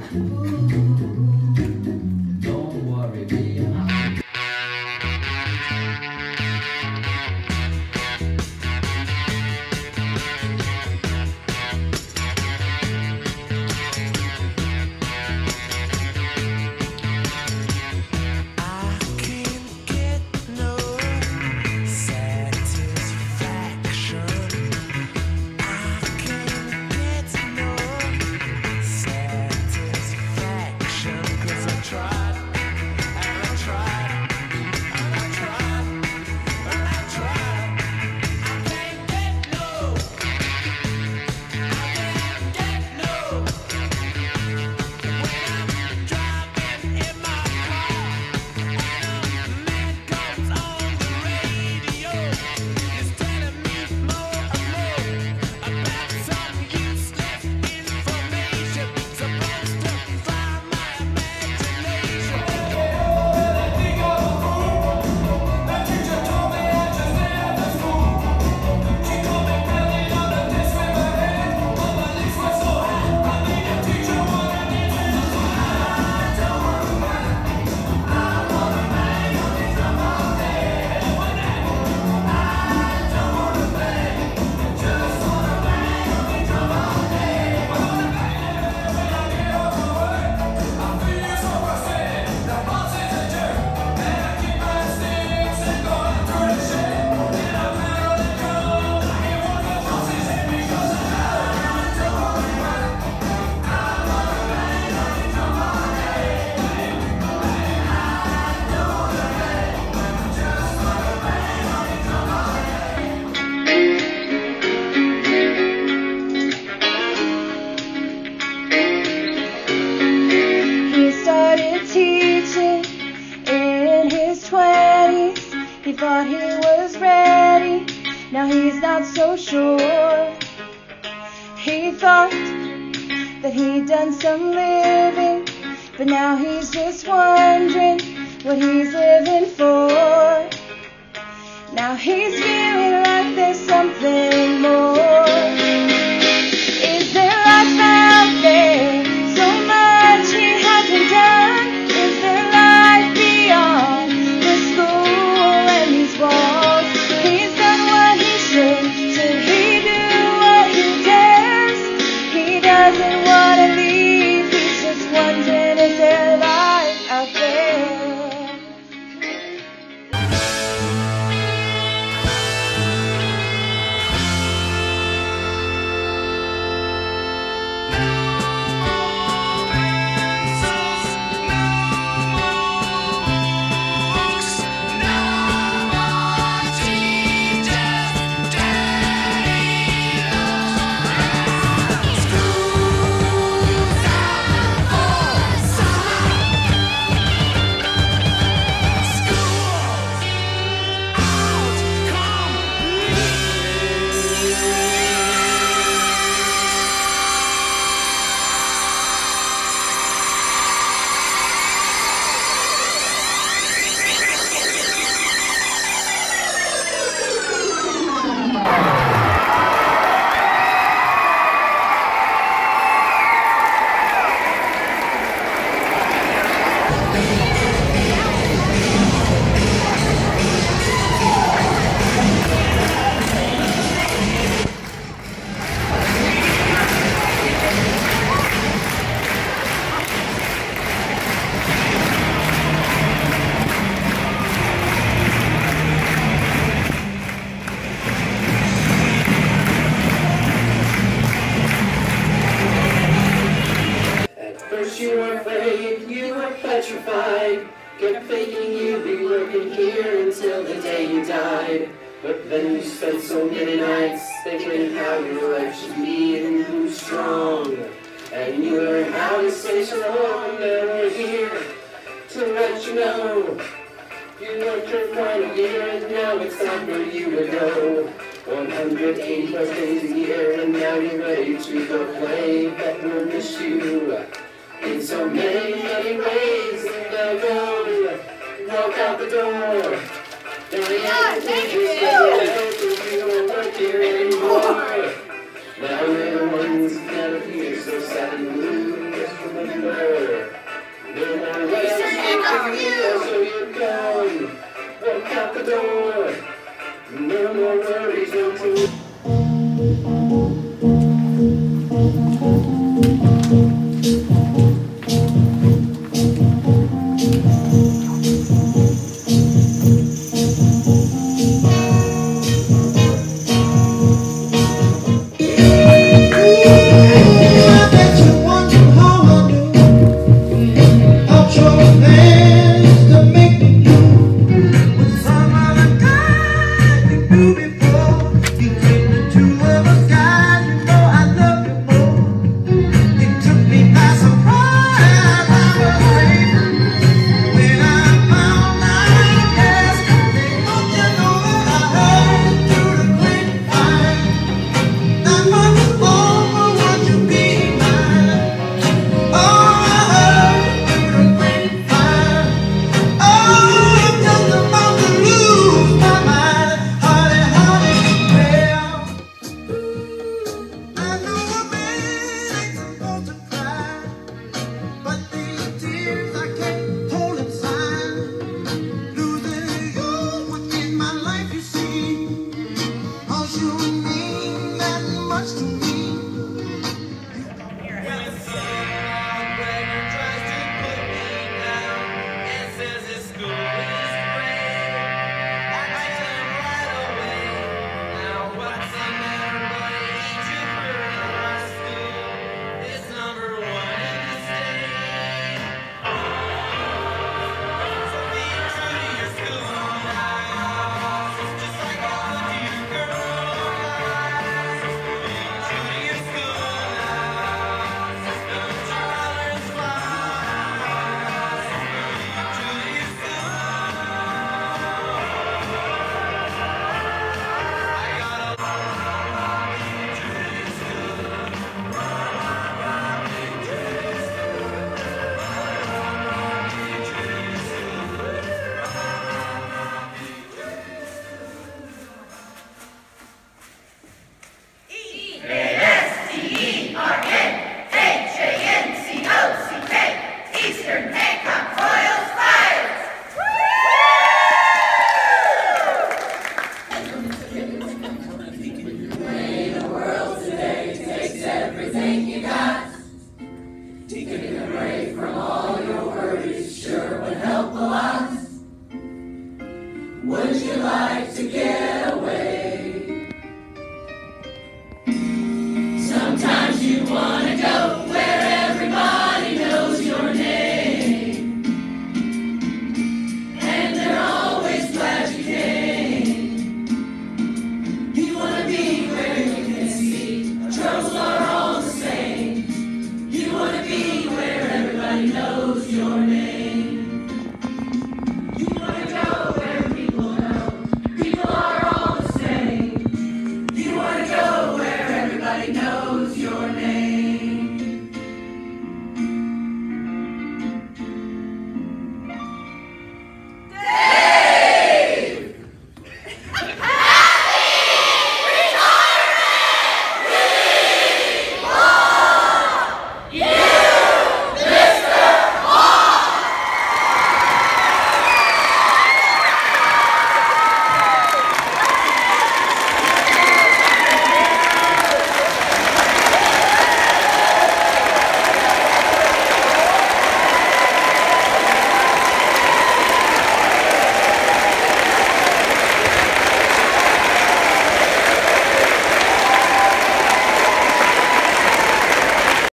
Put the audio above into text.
Don't worry, be happy. He thought he was ready, now he's not so sure. He thought that he'd done some living, but now he's just wondering what he's living for. Now he's feeling like there's something more. Is there life out there? So much he hasn't done. Is there life beyond the school and these walls? He's done what he should he do what he dares? He doesn't want to leave, he's just wondering, is there life out there? You were afraid, you were petrified, kept thinking you'd be working here until the day you died. But then you spent so many nights thinking how your life should be and who's strong. And you learned how to stay strong, and we're here to let you know. You worked your final year and now it's time for you to go. 180 plus days a year and now you're ready to go play, but we'll miss you in so many, many ways. Now go, walk out the door. Now the application's you don't work here anymore. Now we're the ones that appear so sad and blue. Just remember door. No more worries, no more. Would you like to get away? Sometimes you want to go where everybody knows your name, and they're always glad you came. You want to be where you can see troubles are all the same. You want to be where everybody knows your name.